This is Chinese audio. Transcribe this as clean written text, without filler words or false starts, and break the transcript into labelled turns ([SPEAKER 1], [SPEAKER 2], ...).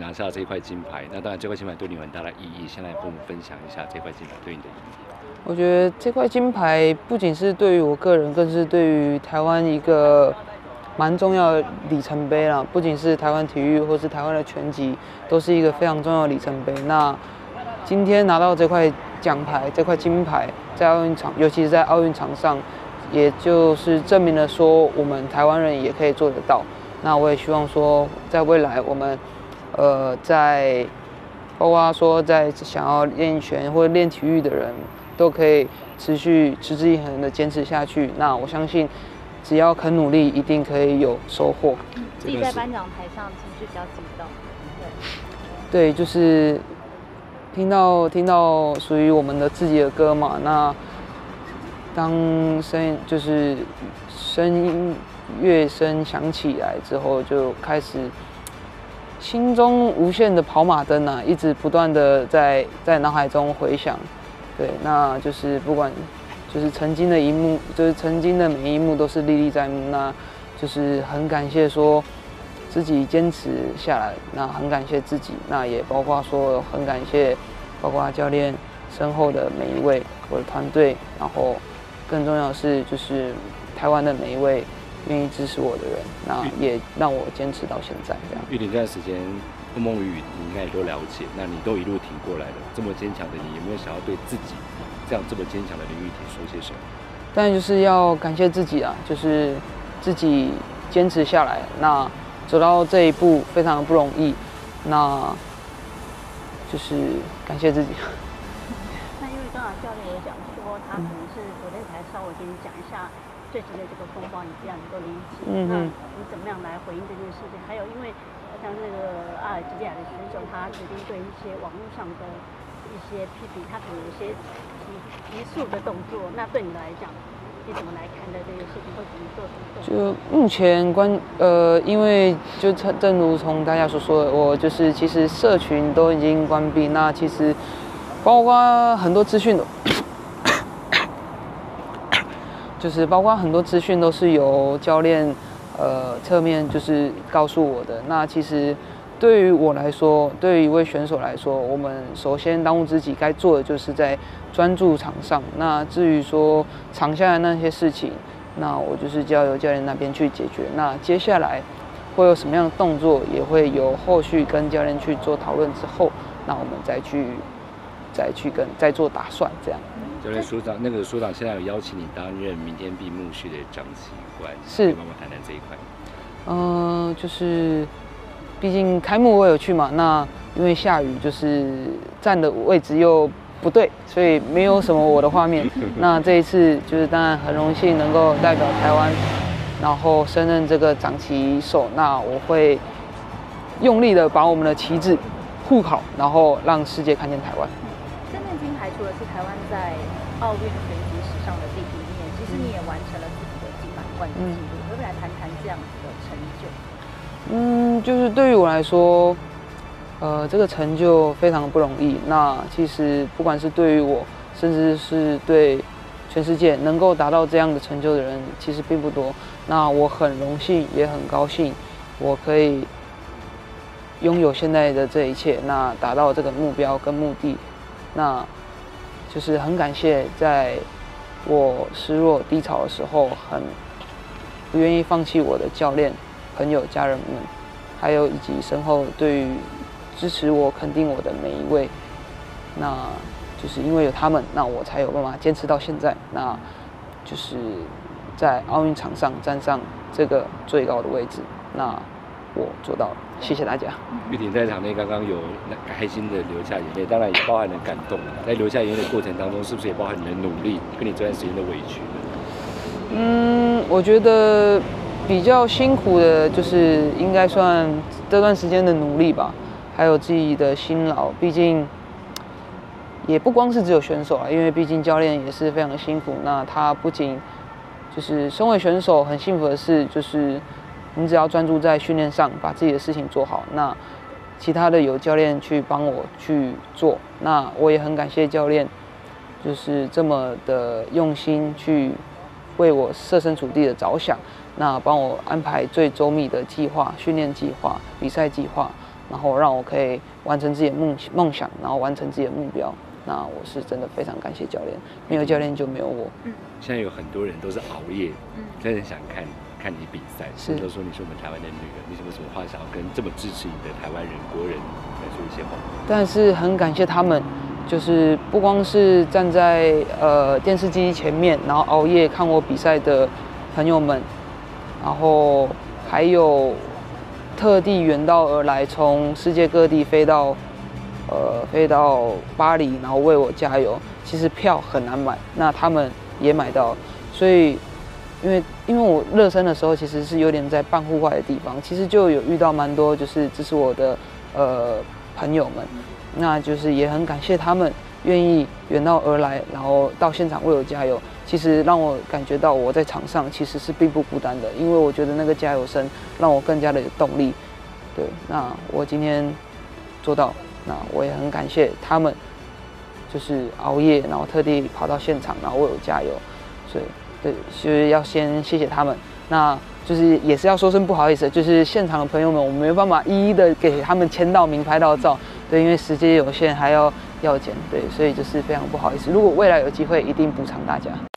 [SPEAKER 1] 拿下这块金牌。那当然，这块金牌对你有很大的意义。先来跟我们分享一下这块金牌对你的意义。
[SPEAKER 2] 我觉得这块金牌不仅是对于我个人，更是对于台湾一个蛮重要的里程碑啦。不仅是台湾体育，或是台湾的拳击，都是一个非常重要的里程碑。那今天拿到这块奖牌，这块金牌，在奥运场，尤其是在奥运场上，也就是证明了说，我们台湾人也可以做得到。那我也希望说，在未来我们，在包括说在想要练拳或者练体育的人，都可以持之以恒的坚持下去。那我相信，只要肯努力，一定可以有收获。
[SPEAKER 3] 自己在颁奖台上情绪比较激动，
[SPEAKER 2] 对，就是听到属于我们的自己的歌嘛。那当声音乐声响起来之后，就开始心中无限的跑马灯啊，一直不断的在脑海中回响。对，那就是不管就是曾经的一幕，就是曾经的每一幕都是历历在目。那就是很感谢说自己坚持下来，那很感谢自己，那也包括说很感谢包括教练身后的每一位我的团队，然后更重要的是就是台湾的每一位愿意支持我的人，那也让我坚持到现在这样。
[SPEAKER 1] 玉婷这段时间风风雨雨你应该也都了解，那你都一路挺过来了，这么坚强的你，有没有想要对自己这样这么坚强的林玉婷说些什么？
[SPEAKER 2] 当然就是要感谢自己啊，就是自己坚持下来，那走到这一步非常不容易，那就是感谢自己。
[SPEAKER 3] 那因为刚才教练也讲说，他可能是昨天才稍微跟你讲一下最近的这个风暴，你这样能够理解。那你怎么样来回应这件事情？还有因为像那个阿尔及利亚的选手，他决定对一些网络上的一些批评，他可能有些急速的动作，那对你来讲，你怎么来看待这件事情，或者你做什么动作？
[SPEAKER 2] 就目前因为就正如从大家所说的，我就是其实社群都已经关闭，那其实包括很多资讯都就是包括很多资讯都是由教练侧面就是告诉我的。那其实对于我来说，对于一位选手来说，我们首先当务之急该做的就是在专注场上。那至于说场下的那些事情，那我就是交由教练那边去解决。那接下来会有什么样的动作，也会由后续跟教练去做讨论之后，那我们再再做打算这样。
[SPEAKER 1] 教练署长，那个署长现在有邀请你担任明天闭幕式的掌旗官，
[SPEAKER 2] 是，
[SPEAKER 1] 可以帮忙谈谈这一块。
[SPEAKER 2] 就是毕竟开幕我有去嘛，那因为下雨，就是站的位置又不对，所以没有什么我的画面。那这一次就是当然很荣幸能够代表台湾，然后升任这个掌旗手。那我会用力的把我们的旗帜护好，然后让世界看见台湾。
[SPEAKER 3] 真正金牌除了是台湾在奥运拳击史上的第一面，其实你也完成了自己的金牌冠军纪录。可不可以来谈谈这样子的成就？
[SPEAKER 2] 就是对于我来说，这个成就非常不容易。那其实不管是对于我，甚至是对全世界能够达到这样的成就的人，其实并不多。那我很荣幸，也很高兴，我可以拥有现在的这一切，那达到这个目标跟目的。那就是很感谢，在我失落低潮的时候，很不愿意放弃我的教练、朋友、家人们，还有以及身后对于支持我、肯定我的每一位。那就是因为有他们，那我才有办法坚持到现在。那就是在奥运场上站上这个最高的位置。那我做到了，谢谢大家。
[SPEAKER 1] 玉婷在场内刚刚有开心的流下眼泪，当然也包含了感动。在流下眼泪的过程当中，是不是也包含你的努力跟你这段时间的委屈？
[SPEAKER 2] 我觉得比较辛苦的就是应该算这段时间的努力吧，还有自己的辛劳。毕竟也不光是只有选手啊，因为毕竟教练也是非常的辛苦。那他不仅就是身为选手很幸福的是，就是你只要专注在训练上，把自己的事情做好，那其他的有教练去帮我去做。那我也很感谢教练，就是这么的用心去为我设身处地的着想，那帮我安排最周密的计划、训练计划、比赛计划。 然后让我可以完成自己的梦想，然后完成自己的目标。那我是真的非常感谢教练，没有教练就没有我。
[SPEAKER 1] 现在有很多人都是熬夜，真的想看你比赛，都说你是我们台湾的女儿，你有什么话想要跟这么支持你的台湾人、国人来说一些话？
[SPEAKER 2] 但是很感谢他们，就是不光是站在电视机前面，然后熬夜看我比赛的朋友们，然后还有特地远道而来，从世界各地飞到巴黎，然后为我加油。其实票很难买，那他们也买到，所以因为我热身的时候其实是有点在半户外的地方，其实就有遇到蛮多就是支持我的朋友们，那就是也很感谢他们愿意远道而来，然后到现场为我加油。其实让我感觉到我在场上其实是并不孤单的，因为我觉得那个加油声让我更加的有动力。对，那我今天做到，那我也很感谢他们，就是熬夜，然后特地跑到现场，然后为我加油。所以，对，就是要先谢谢他们。那就是也是要说声不好意思，就是现场的朋友们，我没有办法一一的给他们签到名、拍到照，对，因为时间有限，还要剪，对，所以就是非常不好意思。如果未来有机会，一定补偿大家。